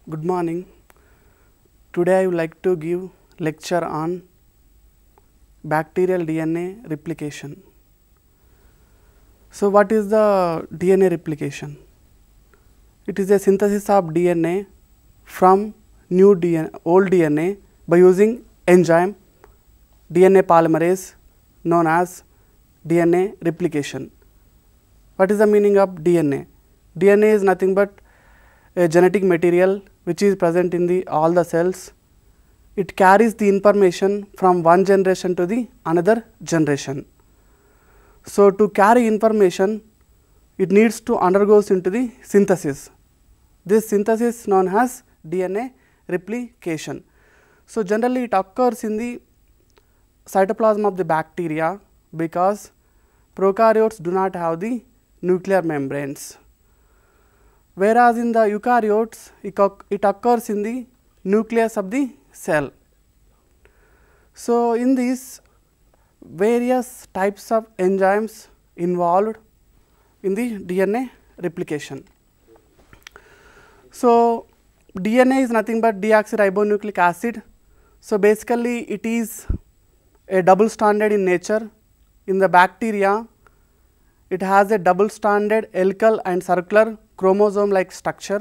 Good morning. Today I would like to give lecture on bacterial DNA replication. So, what is the DNA replication? It is a synthesis of DNA from new DNA, old DNA by using enzyme DNA polymerase known as DNA replication. What is the meaning of DNA? DNA is nothing but a genetic material which is present in all the cells. It carries the information from one generation to the another generation. So, to carry information, it needs to undergoes into the synthesis. This synthesis is known as DNA replication. So, generally it occurs in the cytoplasm of the bacteria because prokaryotes do not have the nuclear membranes, whereas in the eukaryotes it occurs in the nucleus of the cell. So, in these various types of enzymes involved in the DNA replication. So, DNA is nothing but deoxyribonucleic acid. So, basically it is a double stranded in nature. In the bacteria, it has a double stranded helical and circular chromosome like structure.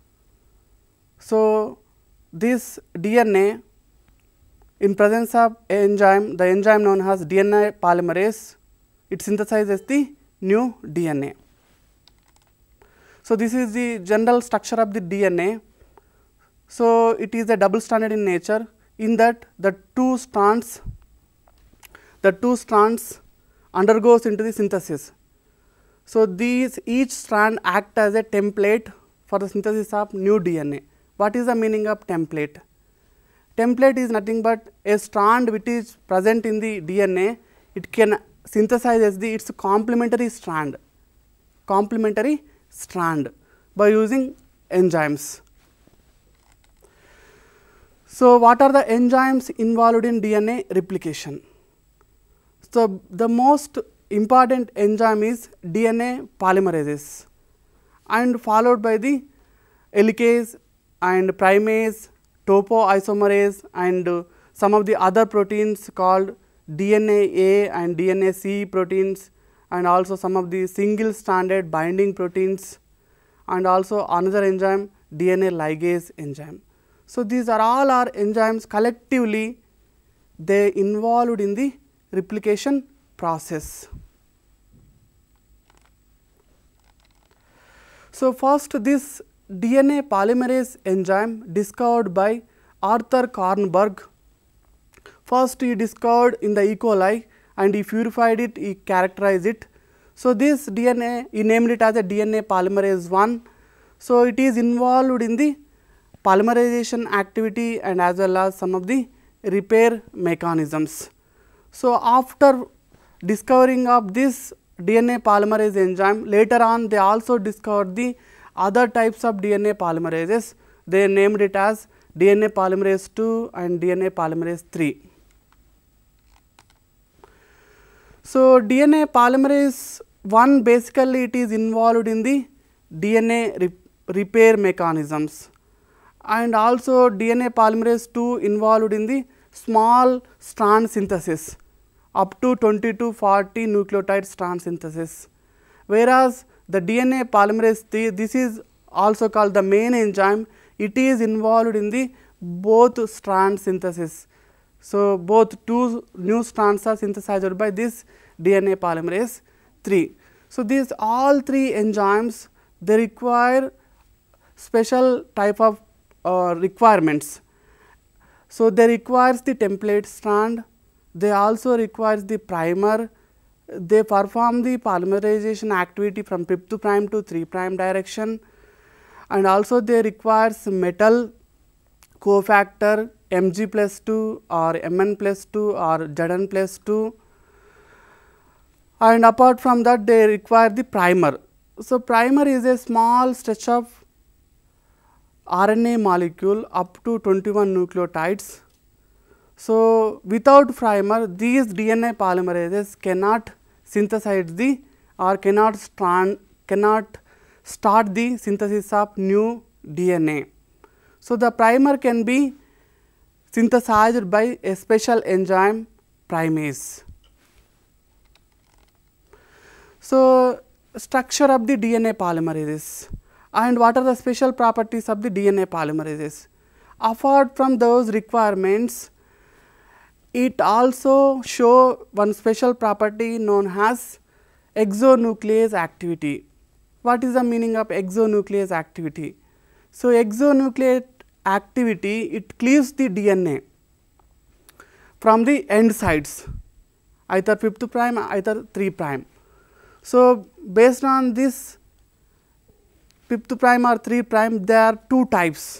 So, this DNA in presence of enzyme, the enzyme known as DNA polymerase, it synthesizes the new DNA. So, this is the general structure of the DNA. So, it is a double stranded in nature, in that the two strands undergoes into the synthesis. So, these each strand act as a template for the synthesis of new DNA. What is the meaning of template? Template is nothing but a strand which is present in the DNA, it can synthesize as its complementary strand by using enzymes. So, what are the enzymes involved in DNA replication? So, the most important enzyme is DNA polymerases and followed by the Helicase and Primase, topoisomerase and some of the other proteins called DNA A and DNA C proteins, and also some of the single stranded binding proteins, and also another enzyme DNA ligase enzyme. So, these are all our enzymes, collectively they involved in the replication process. So, first this DNA polymerase enzyme discovered by Arthur Kornberg. First he discovered in the E. coli and he purified it, he characterized it. So, this DNA he named it as a DNA polymerase 1. So, it is involved in the polymerization activity and as well as some of the repair mechanisms. So, after discovering of this DNA polymerase enzyme, later on they also discovered the other types of DNA polymerases. They named it as DNA polymerase 2 and DNA polymerase 3. So, DNA polymerase 1 basically it is involved in the DNA repair mechanisms, and also DNA polymerase 2 involved in the small strand synthesis up to 20 to 40 nucleotide strand synthesis, whereas the DNA polymerase 3, this is also called the main enzyme, it is involved in the both strand synthesis. So, both two new strands are synthesized by this DNA polymerase 3. So, these all three enzymes they require special type of requirements. So, they requires the template strand, they also requires the primer, they perform the polymerization activity from trypto prime to 3' direction, and also they requires metal cofactor Mg+2 or Mn+2 or Zn+2, and apart from that they require the primer. So, primer is a small stretch of RNA molecule up to 21 nucleotides. So, without primer these DNA polymerases cannot synthesize the or cannot start the synthesis of new DNA. So, the primer can be synthesized by a special enzyme primase. So, structure of the DNA polymerases and what are the special properties of the DNA polymerases. Apart from those requirements, it also show one special property known as exonuclease activity. What is the meaning of exonuclease activity? So, exonuclease activity, it cleaves the DNA from the end sides, either 5th prime, either 3 prime. So, based on this 5th prime or 3 prime, there are two types,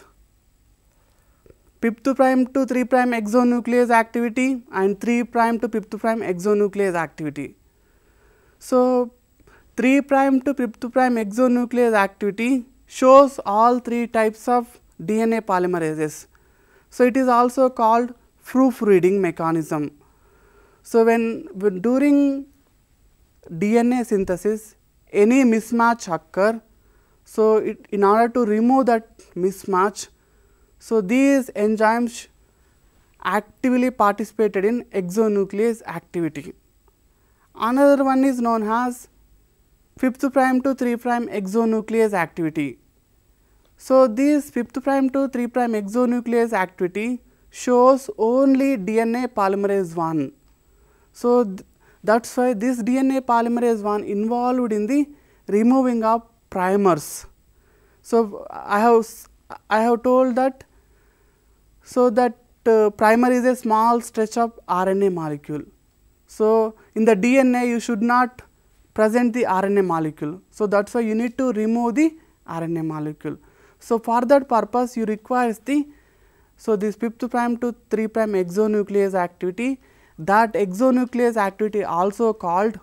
5th prime to 3 prime exonuclease activity and 3 prime to 5th prime exonuclease activity. So, 3 prime to 5th prime exonuclease activity shows all 3 types of DNA polymerases. So, it is also called proofreading mechanism. So, when during DNA synthesis any mismatch occur, so in order to remove that mismatch, so these enzymes actively participated in exonuclease activity. Another one is known as 5th prime to 3 prime exonuclease activity. So, this 5th prime to 3 prime exonuclease activity shows only DNA polymerase 1. So, that is why this DNA polymerase 1 involved in the removing of primers. So, I have told that, so that primer is a small stretch of RNA molecule. So, in the DNA you should not present the RNA molecule. So, that is why you need to remove the RNA molecule. So, for that purpose you require the, so this 5th prime to 3 prime exonuclease activity, that exonuclease activity also called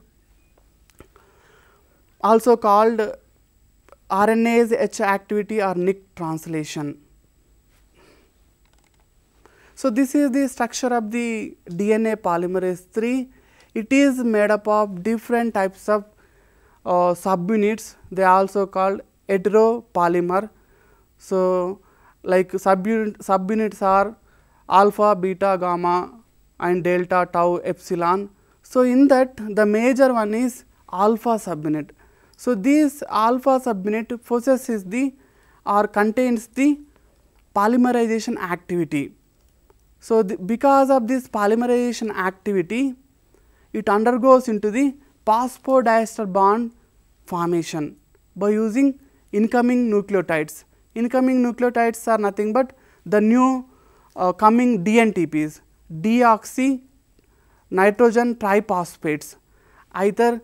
RNase H activity or Nick translation. So, this is the structure of the DNA polymerase 3. It is made up of different types of subunits. They are also called heteropolymer. So, like subunits are alpha, beta, gamma and delta, tau, epsilon. So, in that the major one is alpha subunit. So, this alpha subunit possesses the or contains the polymerization activity. So, because of this polymerization activity, it undergoes into the phosphodiester bond formation by using incoming nucleotides. Incoming nucleotides are nothing but the new coming DNTPs, deoxy nitrogen triphosphates, either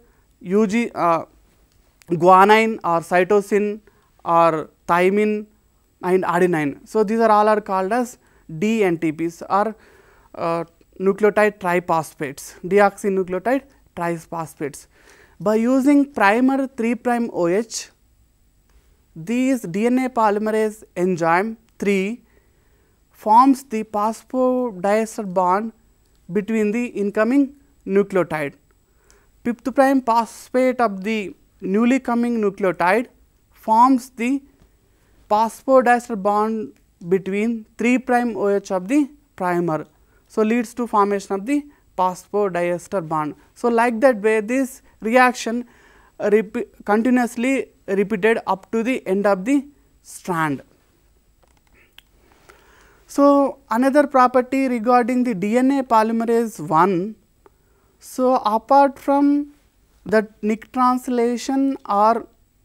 guanine or cytosine or thymine and adenine. So, these are all are called as DNTPs or nucleotide triphosphates, deoxynucleotide triphosphates. By using primer 3 prime OH, these DNA polymerase enzyme 3 forms the phosphodiester bond between the incoming nucleotide. 5th prime phosphate of the newly coming nucleotide forms the phosphodiester bond between 3 prime OH of the primer. So, leads to formation of the phosphodiester bond. So, like that way this reaction continuously repeated up to the end of the strand. So, another property regarding the DNA polymerase 1. So, apart from that Nick translation or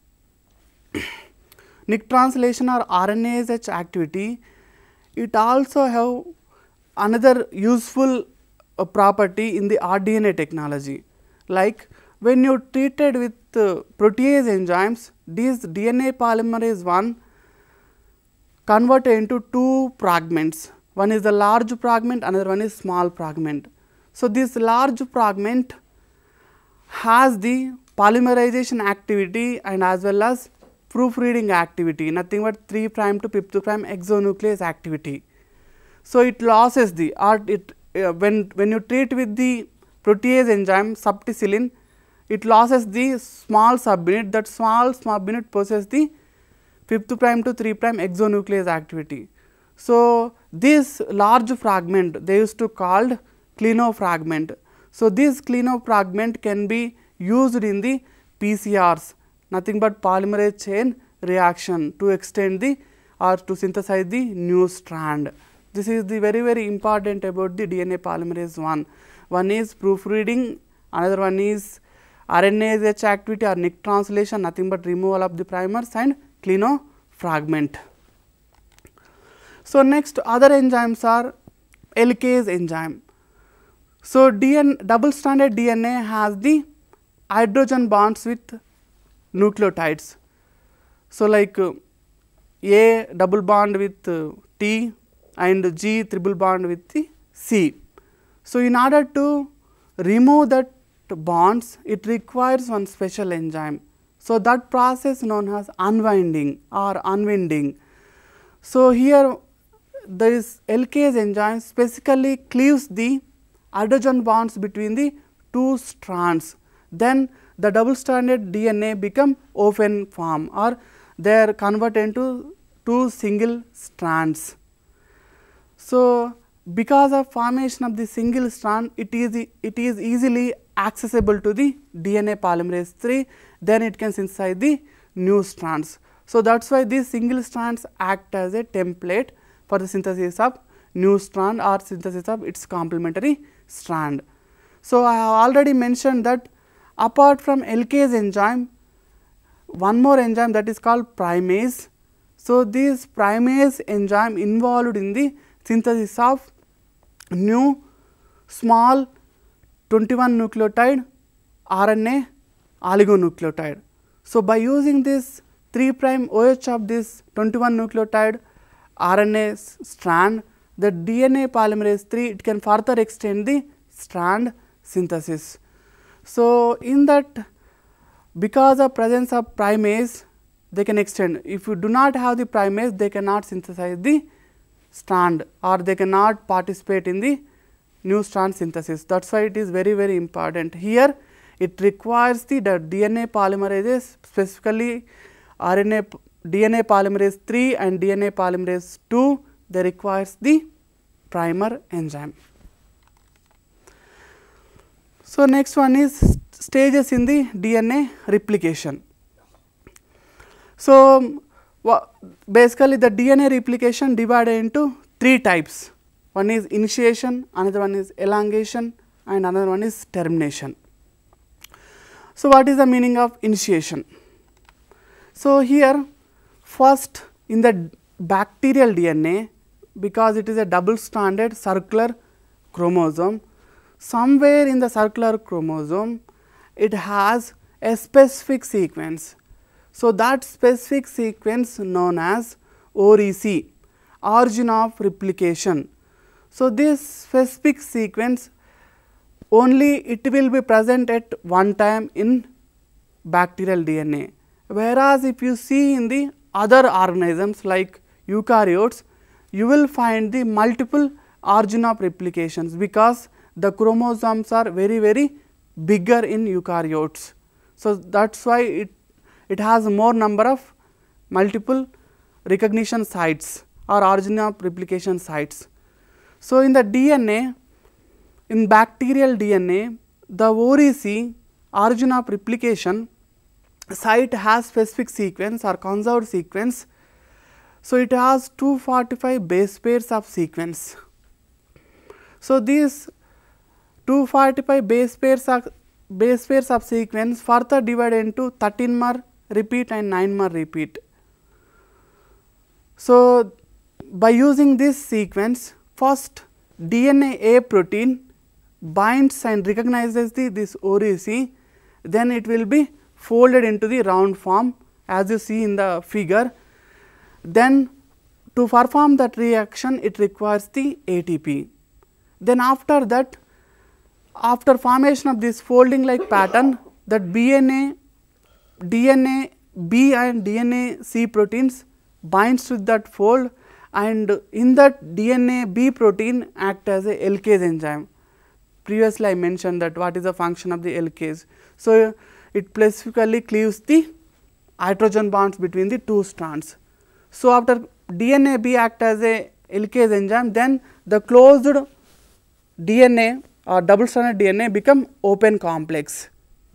RNase H activity, it also have another useful property in the rDNA technology. Like when you treated with protease enzymes, these DNA polymerase 1 converted into 2 fragments. One is the large fragment, another one is small fragment. So, this large fragment has the polymerization activity and as well as proofreading activity, nothing but 3 prime to 5th prime exonuclease activity. So, it loses the when you treat with the protease enzyme subticillin, it loses the small subunit, that small subunit possesses the 5th prime to 3 prime exonuclease activity. So, this large fragment they used to called clinofragment. So, this clinofragment can be used in the PCRs, nothing but polymerase chain reaction, to extend the or to synthesize the new strand. This is the very important about the DNA polymerase 1. One is proofreading, another one is RNase H activity or nick translation, nothing but removal of the primers, and clinofragment. So, next other enzymes are Helicase enzyme. So, double stranded DNA has the hydrogen bonds with nucleotides. So, like A double bond with T and G triple bond with the C. So, in order to remove that bonds, it requires one special enzyme. So, that process known as unwinding or unwinding. So, here this Helicase enzyme specifically cleaves the hydrogen bonds between the two strands. Then the double stranded DNA become open form, or they are converted into two single strands. So, because of formation of the single strand, it is easily accessible to the DNA polymerase 3, then it can synthesize the new strands. So, that is why these single strands act as a template for the synthesis of new strand or synthesis of its complementary strand. So, I have already mentioned that apart from Helicase enzyme, one more enzyme that is called Primase. So, this Primase enzyme involved in the synthesis of new small 21 nucleotide RNA oligonucleotide. So, by using this 3' OH of this 21 nucleotide RNA strand, the DNA polymerase 3 it can further extend the strand synthesis. So, in that, because of presence of primase, they can extend. If you do not have the primase, they cannot synthesize the strand, or they cannot participate in the new strand synthesis. That is why it is very important. Here it requires the DNA polymerases, specifically DNA polymerase 3 and DNA polymerase 2, they requires the primer enzyme. So, next one is stages in the DNA replication. So, basically the DNA replication divided into 3 types. One is initiation, another one is elongation, and another one is termination. So, what is the meaning of initiation? So, here first in the bacterial DNA, because it is a double stranded circular chromosome, somewhere in the circular chromosome it has a specific sequence. So, that specific sequence known as OREC, origin of replication. So, this specific sequence only it will be present at one time in bacterial DNA, whereas if you see in the other organisms like eukaryotes, you will find the multiple origin of replications, because the chromosomes are very bigger in eukaryotes. So, that is why it has more number of multiple recognition sites or origin of replication sites. So, in the DNA, in bacterial DNA, the OREC, origin of replication site has specific sequence or conserved sequence. So, it has 245 base pairs of sequence. So, these 245 base pairs of sequence further divided into 13-mer repeat and 9-mer repeat. So, by using this sequence, first DNA A protein binds and recognizes this OREC, then it will be folded into the round form as you see in the figure. Then to perform that reaction, it requires the ATP. Then after that, after formation of this folding like pattern, that DNA B and DNA C proteins binds to that fold, and in that DNA B protein act as a Helicase enzyme. Previously I mentioned that what is the function of the Helicase. So, it specifically cleaves the hydrogen bonds between the two strands. So, after DNA B act as a Helicase enzyme, then the closed DNA or double stranded DNA become open complex.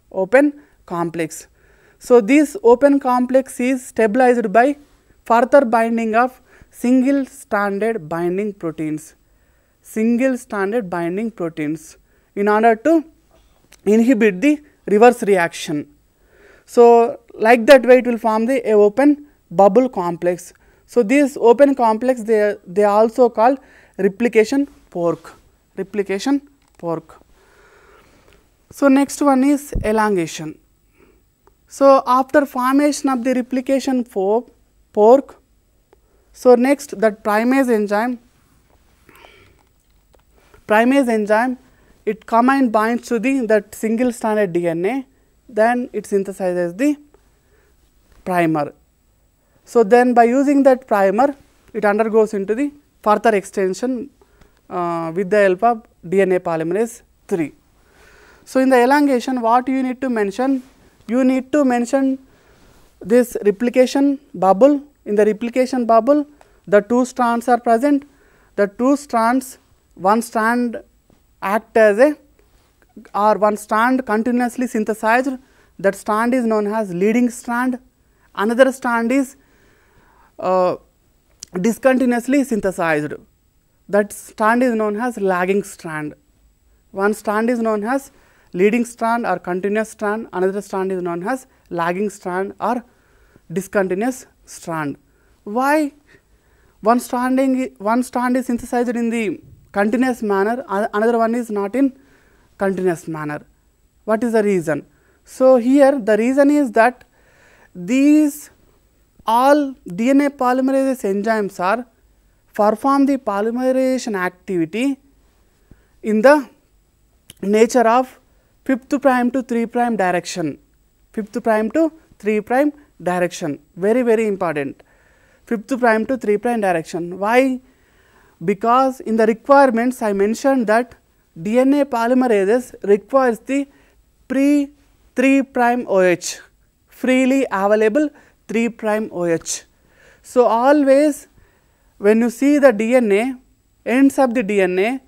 So, this open complex is stabilized by further binding of single stranded binding proteins in order to inhibit the reverse reaction. So, like that way it will form the open bubble complex. So, this open complex they also called replication fork. So, next one is elongation. So, after formation of the replication fork, so next that primase enzyme it come and binds to the that single stranded DNA, then it synthesizes the primer. So, then by using that primer it undergoes into the further extension with the help of DNA polymerase 3. So, in the elongation what you need to mention? You need to mention this replication bubble. In the replication bubble the two strands are present. The two strands, one strand act as a or one strand continuously synthesized, that strand is known as leading strand. Another strand is discontinuously synthesized, that strand is known as lagging strand. One strand is known as leading strand or continuous strand, another strand is known as lagging strand or discontinuous strand. Why one strand is synthesized in the continuous manner, another one is not in continuous manner? What is the reason? So, here the reason is that these all DNA polymerase enzymes are perform the polymerization activity in the nature of 5th prime to 3 prime direction, 5th prime to 3 prime direction, very important, 5th prime to 3 prime direction. Why? Because in the requirements I mentioned that DNA polymerases requires the pre 3 prime OH, freely available 3 prime OH. So, always when you see the DNA, ends of the DNA,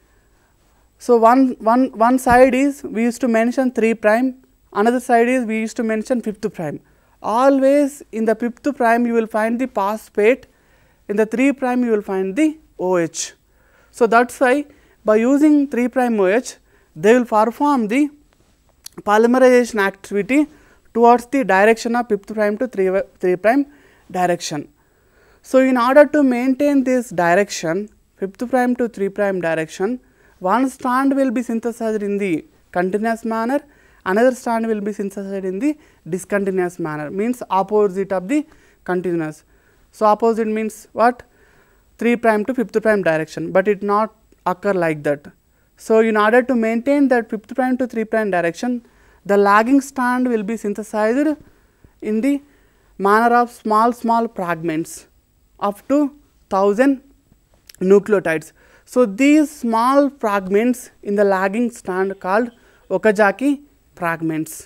so one side is we used to mention 3 prime, another side is we used to mention 5th prime. Always in the 5th prime you will find the phosphate, in the 3 prime you will find the OH. So, that is why by using 3 prime OH they will perform the polymerization activity towards the direction of 5th prime to 3 prime direction. So, in order to maintain this direction 5th prime to 3 prime direction, one strand will be synthesized in the continuous manner, another strand will be synthesized in the discontinuous manner, means opposite of the continuous. So, opposite means what? 3 prime to 5th prime direction, but it not occur like that. So, in order to maintain that 5th prime to 3 prime direction, the lagging strand will be synthesized in the manner of small fragments up to 1000 nucleotides. So, these small fragments in the lagging strand called Okazaki fragments.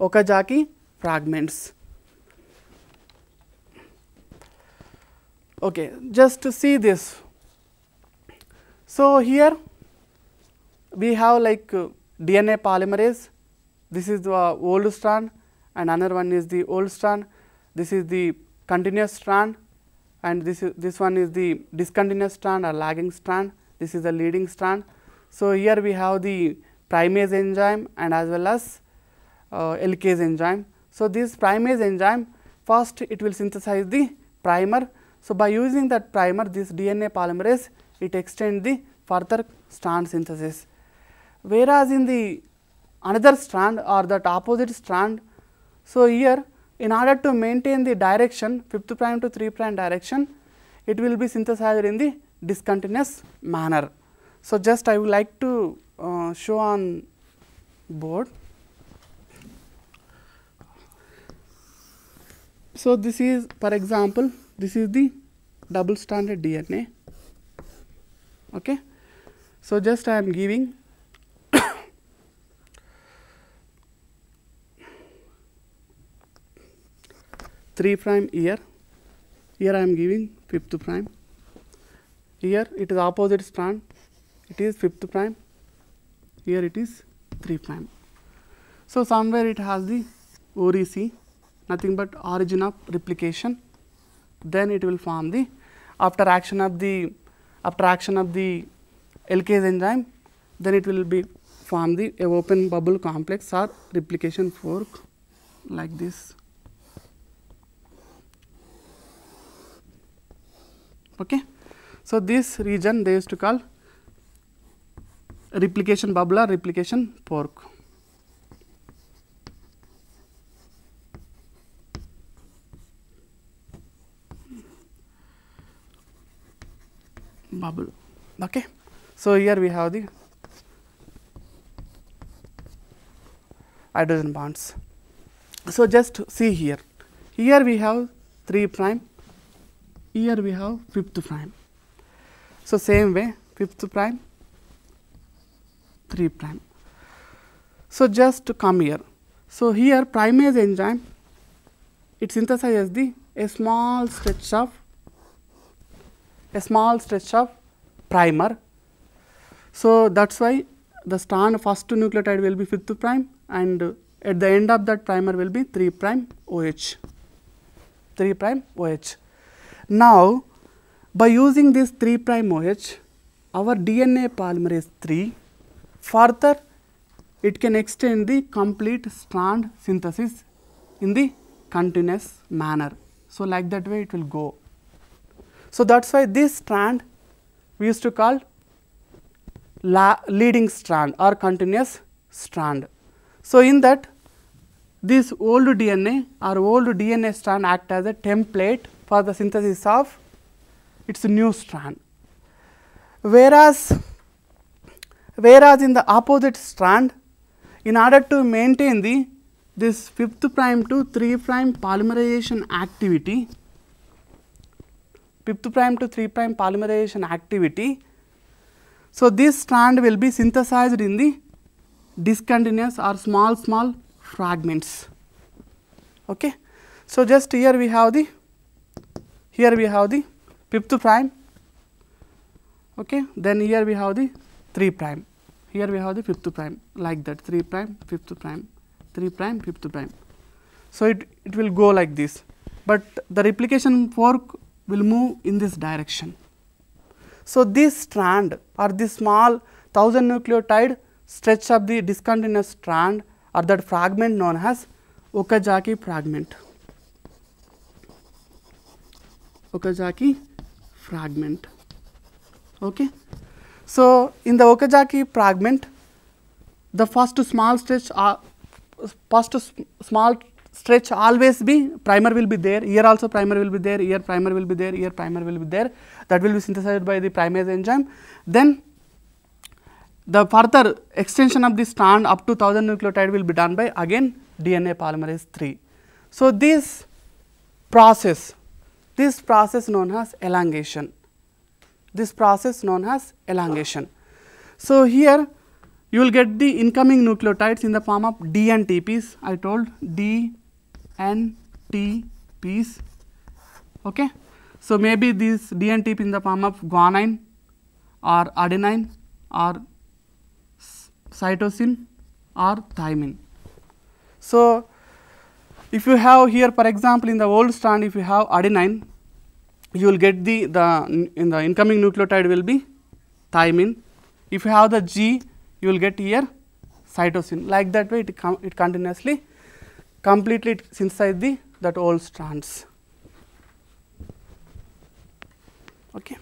Okay, just to see this. So, here we have like DNA polymerase, this is the old strand and another one is the old strand, this is the continuous strand and this one is the discontinuous strand or lagging strand, this is the leading strand. So, here we have the primase enzyme and as well as Helicase enzyme. So, this primase enzyme first it will synthesize the primer. So, by using that primer, this DNA polymerase it extends the further strand synthesis, whereas in the another strand or that opposite strand. So, here in order to maintain the direction 5th prime to 3 prime direction, it will be synthesized in the discontinuous manner. So, just I would like to show on board. So, this is for example, this is the double stranded DNA. Okay. So, just I am giving three prime here I am giving 5th prime, here it is opposite strand, it is 5th prime, here it is 3 prime. So, somewhere it has the OREC, nothing but origin of replication, then it will form the after action of the Helicase enzyme, then it will be form the open bubble complex or replication fork like this. Okay. So, this region they used to call replication bubble or replication fork. Bubble. Okay. So, here we have the hydrogen bonds. So, just see here, here we have 3 prime, here we have 5th prime. So, same way 5th prime, 3 prime. So, just to come here. So, here primase enzyme, it synthesizes a small stretch of primer. So, that is why the strand first nucleotide will be 5th prime and at the end of that primer will be 3 prime OH. Now, by using this 3 prime OH, our DNA polymerase 3 further it can extend the complete strand synthesis in the continuous manner. So, like that way it will go. So, that is why this strand we used to call leading strand or continuous strand. So, in that this old DNA or old DNA strand act as a template for the synthesis of its new strand. Whereas in the opposite strand, in order to maintain this 5th prime to 3 prime polymerization activity, 5th prime to 3 prime polymerization activity, so this strand will be synthesized in the discontinuous or small fragments. Okay. So, just here we have the 5th prime, okay. Then here we have the 3 prime, here we have the 5th prime, like that 3 prime, 5th prime, 3 prime, 5th prime. So, it will go like this, but the replication fork will move in this direction. So, this strand or this small 1000 nucleotide stretch of the discontinuous strand or that fragment known as Okazaki fragment. Okazaki fragment. Okay. So, in the Okazaki fragment, the first small stretch always be primer will be there, here also primer will be there, here primer will be there, here primer will be there, that will be synthesized by the primase enzyme. Then the further extension of the strand up to 1000 nucleotide will be done by again DNA polymerase 3. So, this process known as elongation. So, here you will get the incoming nucleotides in the form of DNTPs, I told DNTPs. Okay. So, maybe this DNTP in the form of guanine or adenine or cytosine or thymine. So, if you have here for example, in the old strand if you have adenine, you will get in the incoming nucleotide will be thymine. If you have the G, you will get here cytosine, like that way it continuously completely synthesize that old strands. Okay.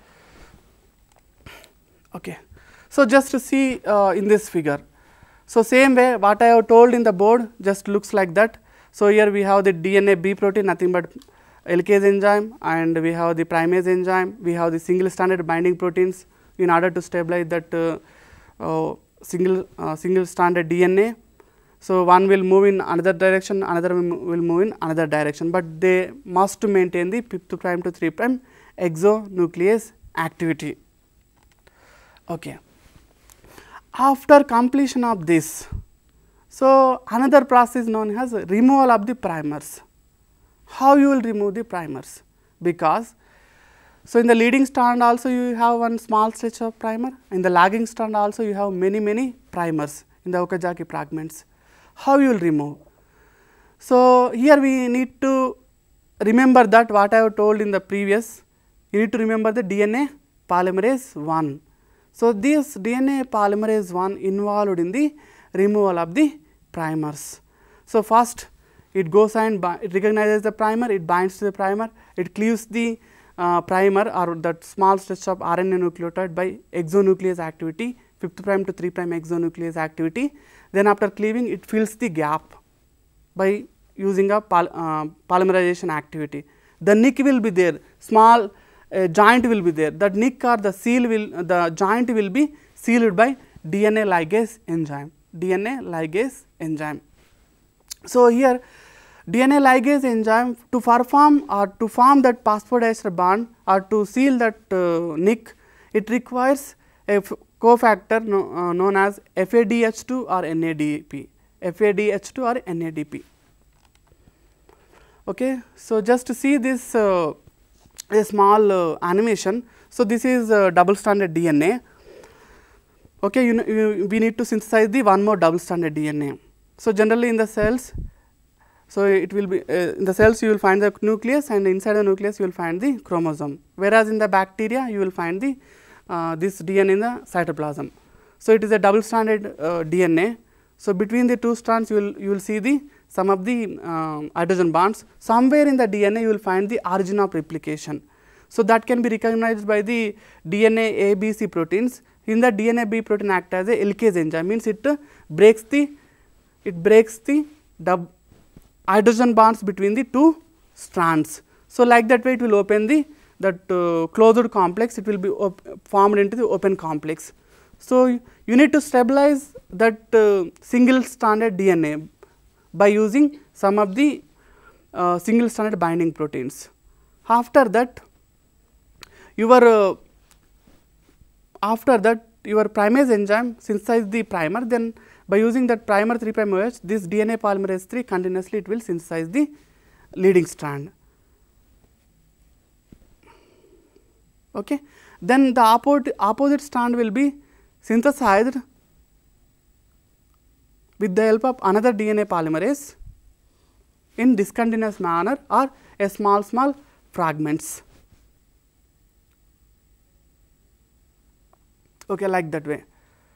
Okay. So, just to see in this figure. So, same way what I have told in the board just looks like that. So, here we have the DNA B protein, nothing but Helicase enzyme, and we have the primase enzyme, we have the single stranded binding proteins in order to stabilize that single stranded DNA. So, one will move in another direction, another will move in another direction, but they must maintain the 5th prime to 3 prime exonuclease activity. Okay. After completion of this, so another process known as removal of the primers. How you will remove the primers? Because So, in the leading strand also you have one small stretch of primer, in the lagging strand also you have many primers in the Okazaki fragments. How you will remove? So, here we need to remember that what I have told in the previous, you need to remember the DNA polymerase 1. So, this DNA polymerase 1 involved in the removal of the primers. So, first it goes and it recognizes the primer, it binds to the primer, it cleaves the primer or that small stretch of RNA nucleotide by exonuclease activity, 5th prime to 3 prime exonuclease activity. Then after cleaving it fills the gap by using a polymerization activity. The nick will be there, small joint will be there, that nick or the seal will, the joint will be sealed by DNA ligase enzyme, DNA ligase enzyme. So, here DNA ligase enzyme to perform or to form that phosphodiester bond or to seal that nick, it requires a cofactor known as FADH2 or NADP, FADH2 or NADP. Okay. So, just to see this a small animation. So, this is double stranded DNA. Okay, we need to synthesize the one more double stranded DNA. So, generally in the cells, so it will be in the cells you will find the nucleus, and inside the nucleus you will find the chromosome, whereas in the bacteria you will find the this DNA in the cytoplasm. So, it is a double stranded DNA. So, between the two strands you will see the some of the hydrogen bonds. Somewhere in the DNA you will find the origin of replication. So, that can be recognized by the DNA A, B, C proteins. In the DNA B protein act as a Helicase enzyme, means it breaks the hydrogen bonds between the two strands. So, like that way it will open the closed complex, it will be formed into the open complex. So, you need to stabilize that single stranded DNA by using some of the single stranded binding proteins. After that your primase enzyme synthesize the primer, then by using that primer 3' OH, this DNA polymerase 3 continuously it will synthesize the leading strand. Okay. Then the opposite strand will be synthesized with the help of another DNA polymerase in discontinuous manner or a small fragments. Okay, like that way.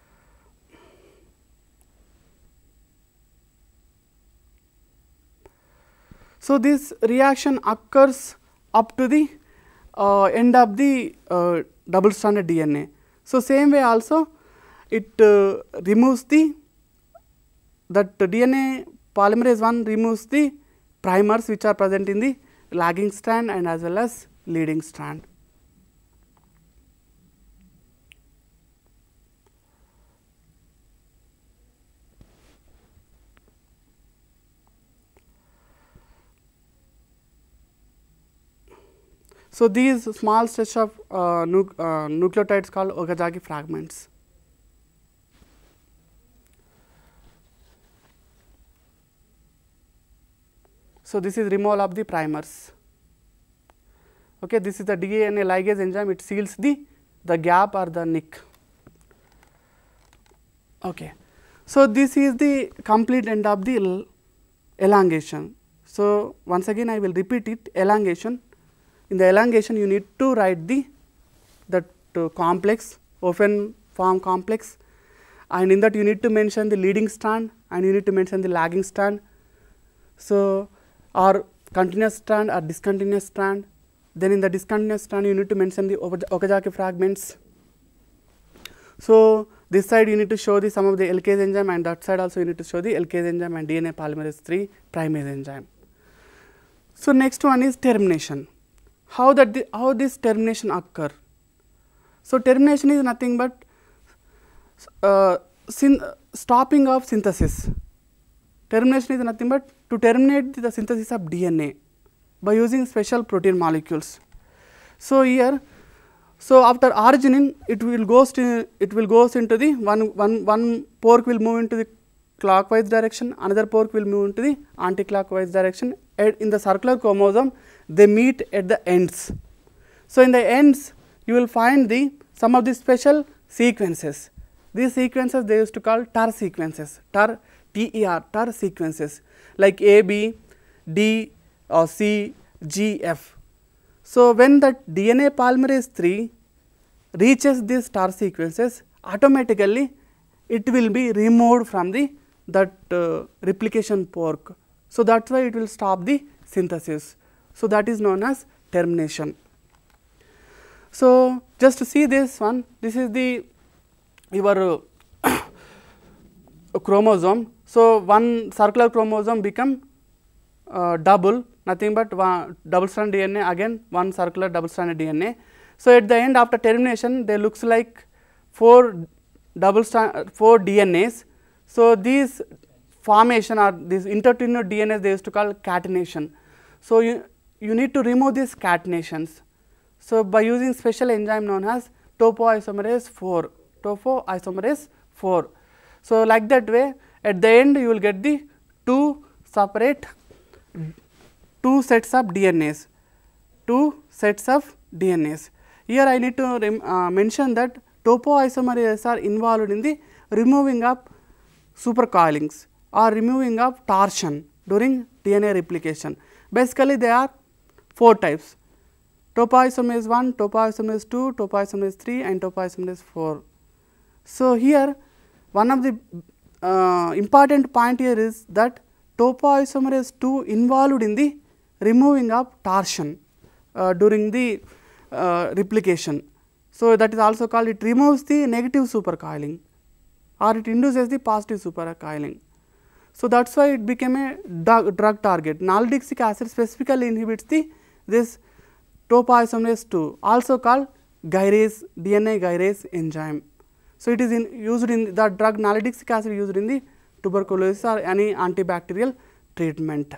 So, this reaction occurs up to the end of the double stranded DNA. So, same way also it removes the DNA polymerase 1 removes the primers which are present in the lagging strand and as well as leading strand. So, these small stretch of nucleotides called Okazaki fragments. So, this is removal of the primers. Okay, this is the DNA ligase enzyme, it seals the gap or the nick. Okay. So, this is the complete end of the elongation. So, once again I will repeat it, elongation. In the elongation you need to write that complex, open form complex, and in that you need to mention the leading strand and you need to mention the lagging strand. So, or continuous strand or discontinuous strand. Then in the discontinuous strand you need to mention the Okazaki fragments. So, this side you need to show the some of the Helicase enzyme, and that side also you need to show the Helicase enzyme and DNA polymerase 3 primase enzyme. So, next one is termination. How this termination occur? So, termination is nothing but stopping of synthesis. Termination is nothing but to terminate the synthesis of DNA by using special protein molecules. So, here, so after arginine it will goes into the one pork will move into the clockwise direction, another pork will move into the anti-clockwise direction. In the circular chromosome they meet at the ends. So, in the ends you will find some of the special sequences. These sequences they used to call TER sequences, TER sequences like A, B, D or C, G, F. So, when the DNA polymerase 3 reaches these TER sequences, automatically it will be removed from that replication fork. So, that is why it will stop the synthesis. So, that is known as termination. So, just to see this one, this is your chromosome. So, one circular chromosome become double, nothing but one double strand DNA, again one circular double stranded DNA. So, at the end after termination they looks like 4 DNAs. So, these formation or these intertwined DNAs they used to call catenation. So, you need to remove these catenations. So, by using special enzyme known as topoisomerase 4, topoisomerase 4. So, like that way at the end you will get the two sets of DNAs, Here I need to mention that topoisomerases are involved in the removing of supercoilings or removing of torsion during DNA replication. Basically, there are 4 types: topoisomerase 1, topoisomerase 2, topoisomerase 3 and topoisomerase 4. So, here one of the important point here is that topoisomerase 2 involved in the removing of torsion during the replication. So, that is also called, it removes the negative supercoiling or it induces the positive supercoiling. So, that is why it became a drug target. Nalidixic acid specifically inhibits this topoisomerase 2, also called gyrase, DNA gyrase enzyme. So, it is used in the drug nalidixic acid used in the tuberculosis or any antibacterial treatment.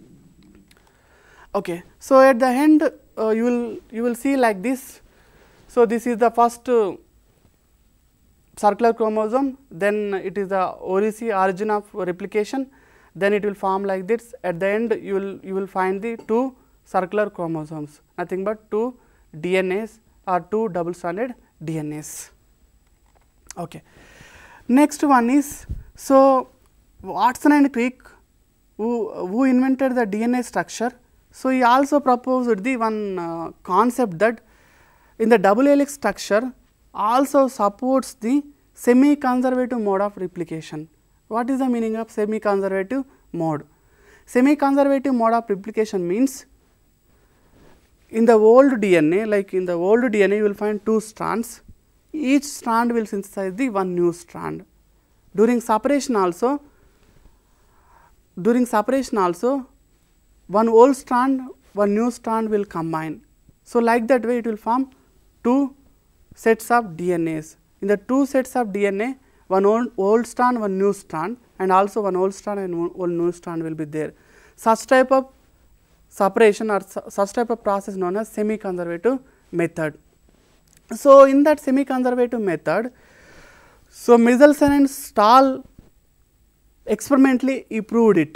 Okay. So, at the end you will see like this. So, this is the first circular chromosome, then it is the origin of replication, then it will form like this. At the end you will find the 2 circular chromosomes, nothing but 2 DNAs or 2 double stranded DNAs. Okay. Next one is, so Watson and Crick who invented the DNA structure. So, he also proposed the one concept that in the double helix structure also supports the semi-conservative mode of replication. What is the meaning of semi-conservative mode? Semi-conservative mode of replication means in the old DNA, like in the old DNA you will find 2 strands, each strand will synthesize the one new strand. During separation also one old strand, one new strand will combine. So, like that way it will form 2 sets of DNAs. In the 2 sets of DNA, one old strand, one new strand, and also one old strand and one new strand will be there. Such type of separation or such type of process known as semi-conservative method. So, in that semi-conservative method, so Michelson and Stahl experimentally proved it.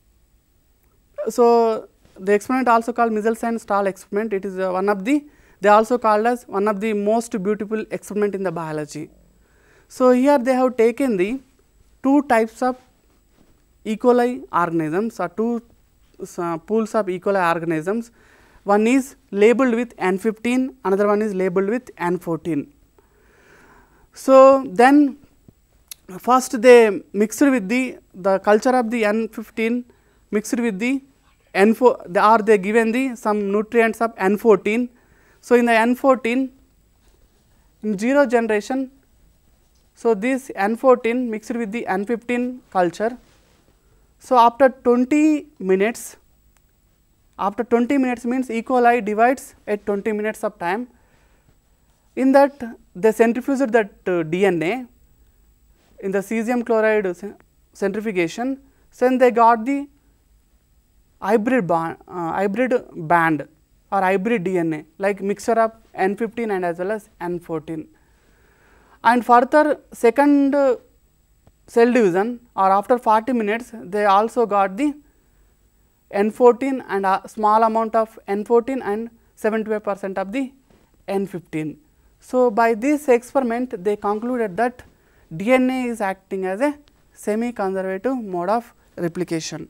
So, the experiment also called Michelson-Stahl experiment. It is one of the, they also called as one of the most beautiful experiment in the biology. So, here they have taken the 2 types of E. coli organisms or 2 pools of E. coli organisms. One is labeled with N15, another one is labeled with N14. So, then first they mixed with the culture of the N15 mixed with the N4, or they given some nutrients of N14. So, in the N14 in 0 generation, so this N14 mixed with the N15 culture. So, after 20 minutes means E. coli divides at 20 minutes of time. In that they centrifuged that DNA in the cesium chloride centrifugation, then they got the hybrid band or hybrid DNA like mixture of N15 and as well as N14. And further second cell division or after 40 minutes they also got the N14 and a small amount of N14 and 75% of the N15. So, by this experiment they concluded that DNA is acting as a semi-conservative mode of replication.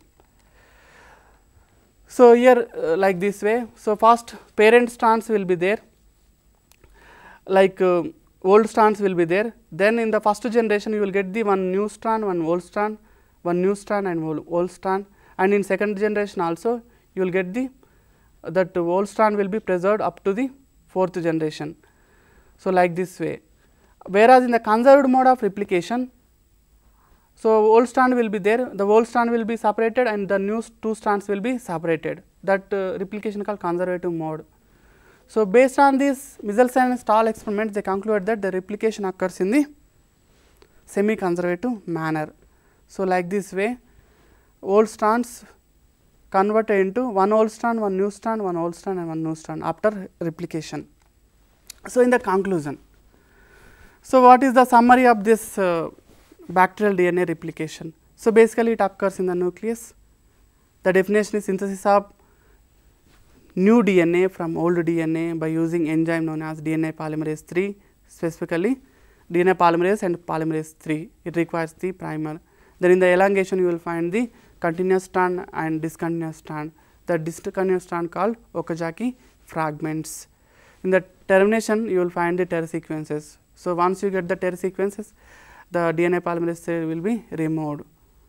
So, here like this way. So, first parent strands will be there, like old strands will be there. Then in the first generation you will get the one new strand, one old strand, one new strand and old strand, and in second generation also you will get the that old strand will be preserved up to the fourth generation. So, like this way. Whereas, in the conserved mode of replication, so old strand will be there, the old strand will be separated and the new two strands will be separated, that replication called conservative mode. So, based on this Michelson and Stahl experiments, they concluded that the replication occurs in the semi conservative manner. So, like this way, old strands converted into one old strand, one new strand, one old strand and one new strand after replication. So, in the conclusion, so what is the summary of this bacterial DNA replication? So, basically it occurs in the nucleus. The definition is synthesis of new DNA from old DNA by using enzyme known as DNA polymerase 3, specifically DNA polymerase and polymerase 3. It requires the primer. Then in the elongation you will find the continuous strand and discontinuous strand. The discontinuous strand called Okazaki fragments. In the termination you will find the TER sequences. So, once you get the TER sequences, the DNA polymerase will be removed.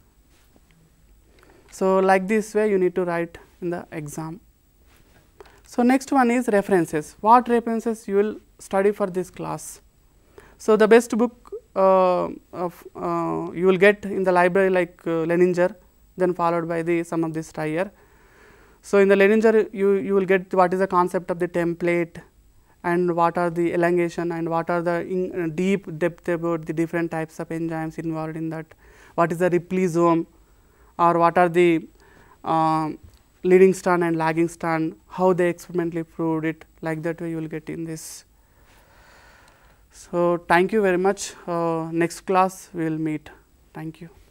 So, like this way you need to write in the exam. So, next one is references. What references you will study for this class? So, the best book you will get in the library like Leninger, then followed by the some of this Trier. So, in the Leninger you will get what is the concept of the template and what are the elongation and what are the deep depth about the different types of enzymes involved in that, what is the replisome or what are the leading strand and lagging strand, how they experimentally proved it, like that way you will get in this. So, thank you very much. Next class we will meet. Thank you.